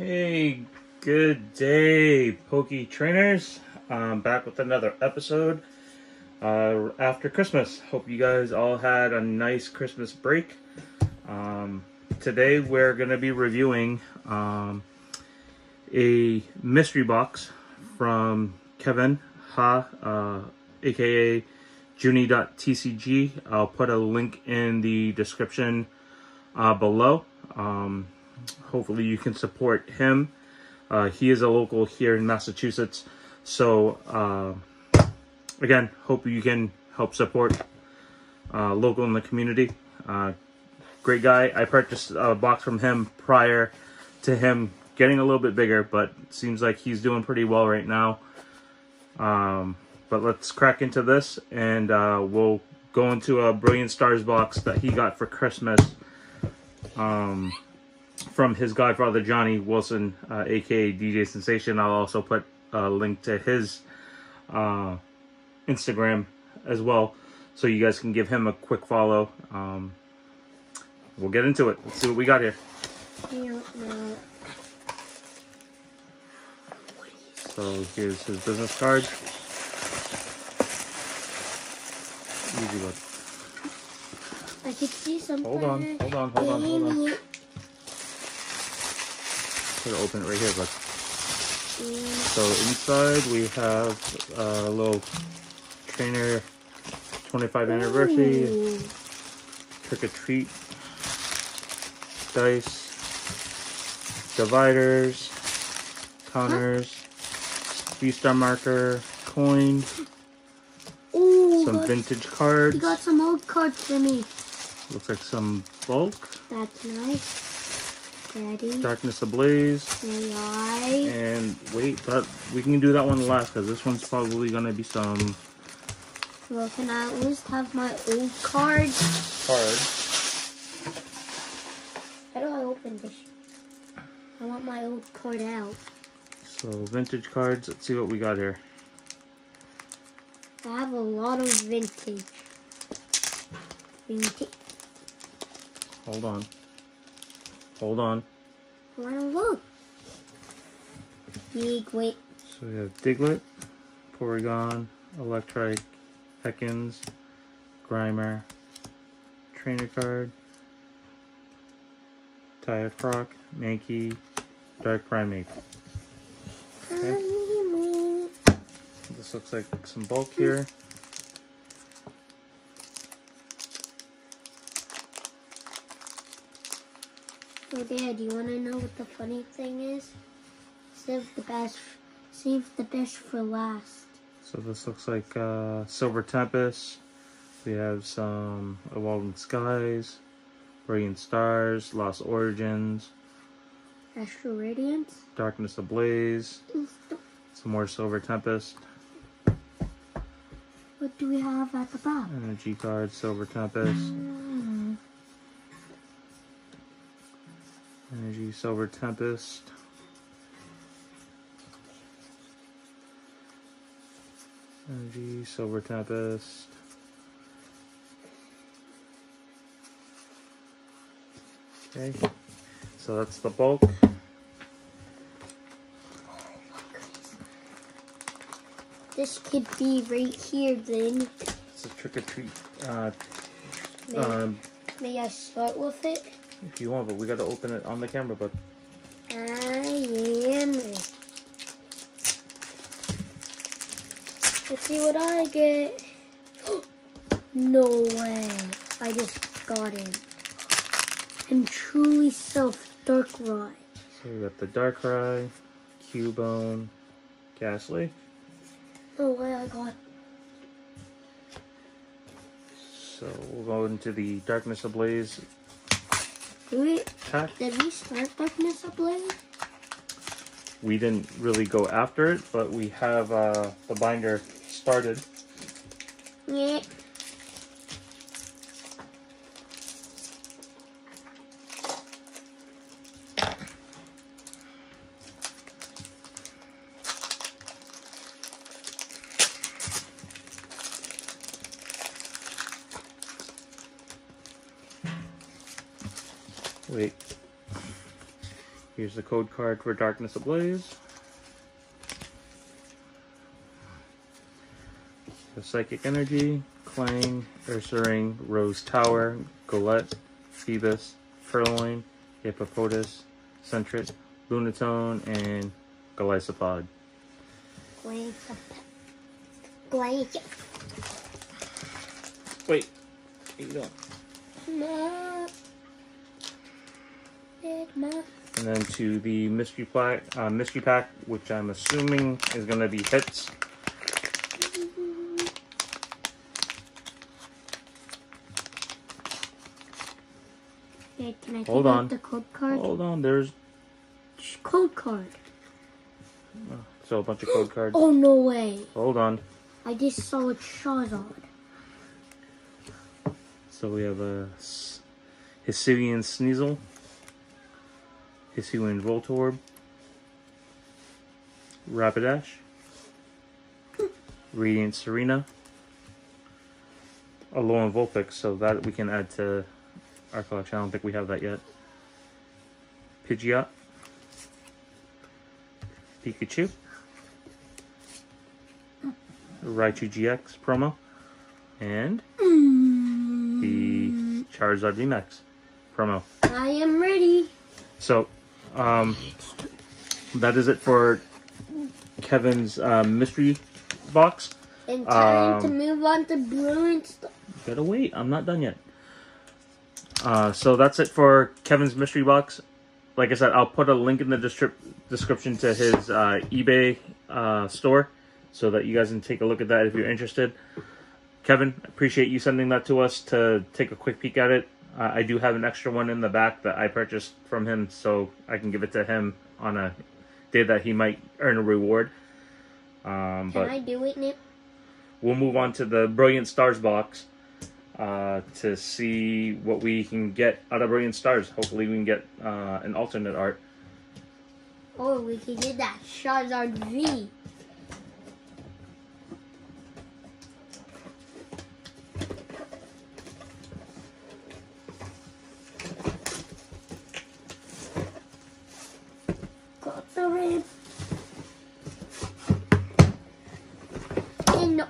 Hey, good day, Pokey Trainers. I'm back with another episode after Christmas. Hope you guys all had a nice Christmas break. Today we're going to be reviewing a mystery box from Kevin Ha, aka Junie.tcg. I'll put a link in the description below. Hopefully you can support him. He is a local here in Massachusetts. So, again, hope you can help support local in the community. Great guy. I purchased a box from him prior to him getting a little bit bigger, but it seems like he's doing pretty well right now. But let's crack into this, and we'll go into a Brilliant Stars box that he got for Christmas. From his godfather Johnny Wilson, aka DJ Sensation. I'll also put a link to his Instagram as well, so you guys can give him a quick follow. We'll get into it. Let's see what we got here. So here's his business card. Easy one. I could see something. Hold on. Gonna open it right here, but so inside we have a little trainer 25 anniversary, trick or treat, dice, dividers, counters, V-Star marker, coin, some vintage cards. You got some old cards for me. Looks like some bulk. That's nice. Ready? Darkness Ablaze. AI. And wait, but we can do that one last because this one's probably gonna be some. Well, can I at least have my old card? How do I open this? I want my old card out. So vintage cards. Let's see what we got here. I have a lot of vintage. Hold on. I want to look. Wait. So we have Diglett, Porygon, Electrike, Ekans, Grimer, Trainer card, Tyafrock, Mankey, Dark Primate. Okay. This looks like some bulk here. Oh, Dad, do you want to know what the funny thing is? Save the best for last. So this looks like Silver Tempest. We have some Evolving Skies, Brilliant Stars, Lost Origins, Astral Radiance, Darkness Ablaze, some more Silver Tempest. What do we have at the bottom? Energy card, Silver Tempest. Energy, Silver Tempest. Energy, Silver Tempest. Okay, so that's the bulk. This could be right here then. It's a trick or treat. May I start with it? If you want, but we gotta open it on the camera, but I am. Let's see what I get. No way. I just got it. I'm truly Darkrai. so we got the Darkrai, Cubone, Ghastly. No way I got. So we'll go into the Darkness Ablaze pack. Did we start Darkness Ablaze? We didn't really go after it, but we have the binder started. Yeah. Wait. Here's the code card for Darkness Ablaze. The Psychic Energy, Clang, Ursaring, Rose Tower, Golett, Phoebus, Purloin, Hippopotas, Sentret, Lunatone, and Golisopod. Wait, you don't. And then to the mystery pack, which I'm assuming is going to be hits. Can I Hold take on. out the code card? Hold on, there's Code card. so a bunch of code cards. Oh, no way. Hold on. I just saw a Charizard. So we have a Hisuian Sneasel, Hisuian Voltorb, Rapidash, Radiant Serena, Alolan Vulpix, so that we can add to our collection. I don't think we have that yet. Pidgeot, Pikachu, Raichu GX promo, and the Charizard VMAX promo. I am ready. So, that is it for Kevin's mystery box. And time to move on to Brilliant Stars. Gotta wait, I'm not done yet. So that's it for Kevin's mystery box. Like I said, I'll put a link in the description to his eBay store so that you guys can take a look at that if you're interested. Kevin, appreciate you sending that to us to take a quick peek at it. I do have an extra one in the back that I purchased from him, so I can give it to him on a day that he might earn a reward. Can I do it, Nip? We'll move on to the Brilliant Stars box to see what we can get out of Brilliant Stars. Hopefully we can get an alternate art. Or we can get that Charizard V. Got the rib. And no.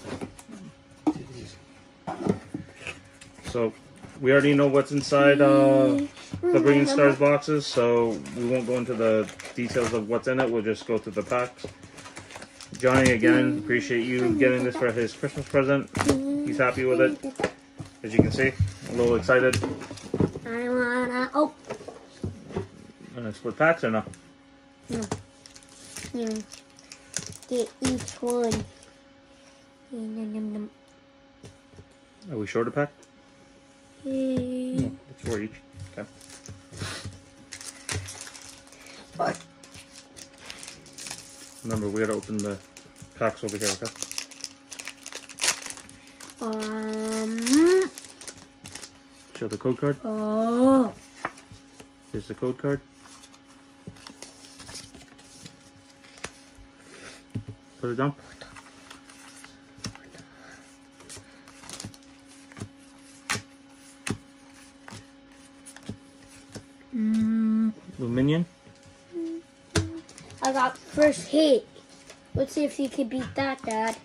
So we already know what's inside the Brilliant Stars boxes, so we won't go into the details of what's in it. We'll just go through the packs. Johnny, again, appreciate you getting this for his Christmas present. He's happy with it, as you can see. A little excited. I wanna. Oh. Gonna split packs or no? No. Yeah. Get each one. Are we short a pack? Mm. No, it's 4 each. Okay. Remember, we gotta open the packs over here, okay? Show the code card. Oh. Here's the code card. Put it down. Luminion. I got first hit. Let's see if you can beat that, Dad.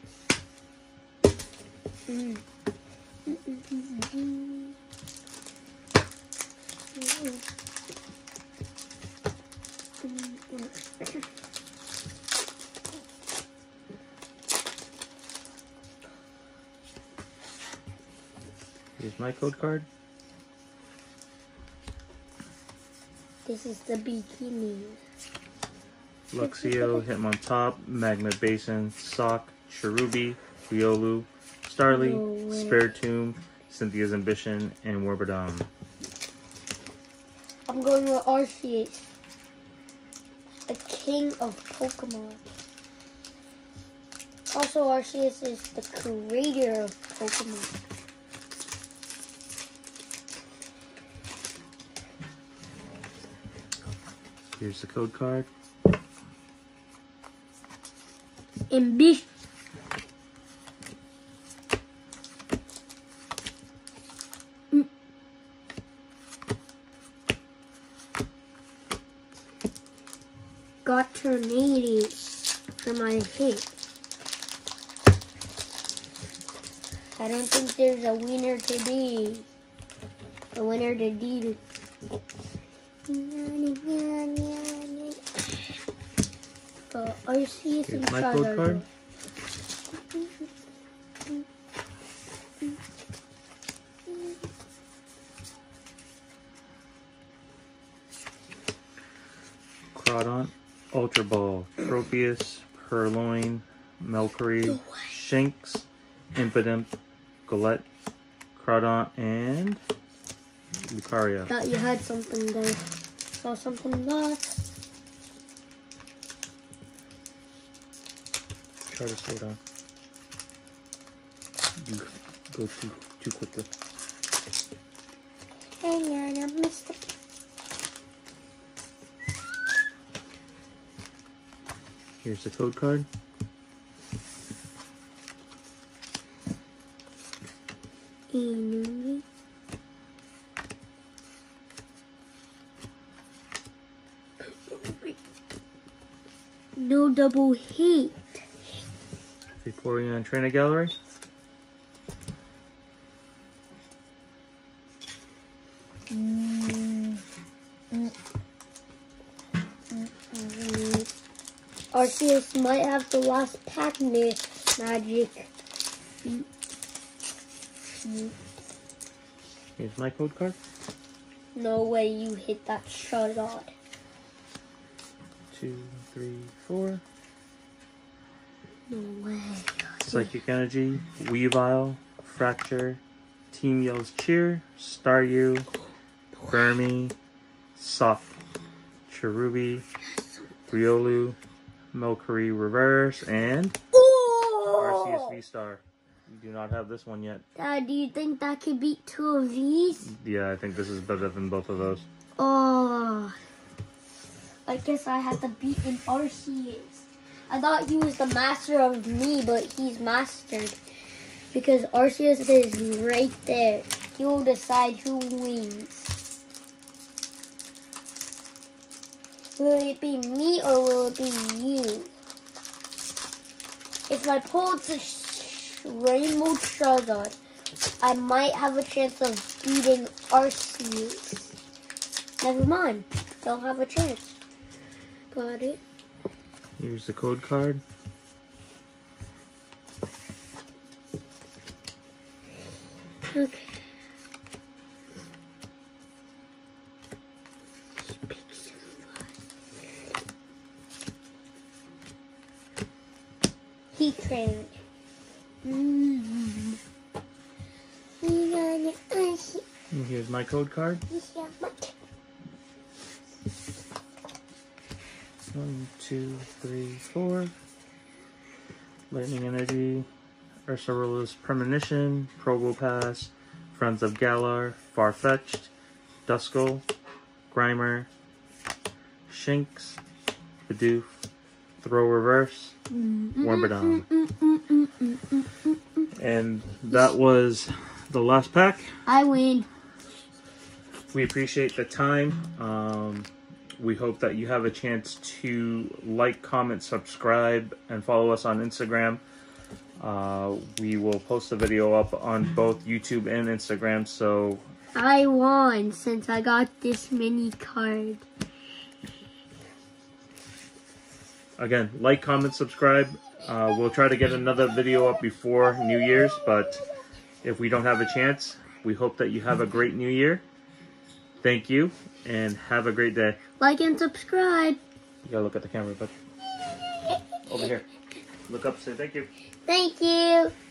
Here's my code card. This is the bikini. Luxio, Hitmontop, Magma Basin, Sock, Cherubi, Riolu, Starly, No way. Spiritomb, Cynthia's Ambition, and Warbadam. I'm going with Arceus, the king of Pokemon. Also, Arceus is the creator of Pokemon. Here's the code card. Ambition. got tornadoes for my hit. I don't think there's a winner today. A winner today. Arceus Here's and my code card. Crawdaunt, Ultra Ball, Tropius, Purloin, Melkury, Shinx, Impidimp, Golett, Crawdaunt, and Lucario. Thought you had something there. Saw something lost. Try to slow down. You go too quickly. Hang on, I missed it. Here's the code card. No double hit. Vaporeon Trainer Gallery. Arceus might have the last pack magic. Here's my code card. No way you hit that shot on. 2, 3, 4. No way. Psychic Energy, Weavile, Fracture, Team Yellow's Cheer, Staryu, Burmy, Soft, Cherubi, Riolu, Melkury Reverse, and Arceus V-Star. You do not have this one yet. Dad, do you think that could beat 2 of these? Yeah, I think this is better than both of those. Oh, I guess I have to beat an Arceus. I thought he was the master of me, but he's mastered. Because Arceus is right there. He will decide who wins. Will it be me or will it be you? If I pull the Rainbow Charizard, I might have a chance of beating Arceus. Never mind. Don't have a chance. Got it. Here's the code card. Okay. Heat train. And here's my code card. 1, 2, 3, 4. Lightning Energy, Ursula's Premonition, Probopass, Friends of Galar, Farfetch'd, Duskull, Grimer, Shinx, Bidoof, Throw Reverse, Wormadam. And that was the last pack. I win. We appreciate the time. We hope that you have a chance to like, comment, subscribe, and follow us on Instagram. We will post the video up on both YouTube and Instagram. So I won since I got this mini card. again, like, comment, subscribe. We'll try to get another video up before New Year's, but if we don't have a chance, we hope that you have a great New Year. Thank you, and have a great day. Like and subscribe. You gotta look at the camera, but over here. Look up, say thank you. Thank you.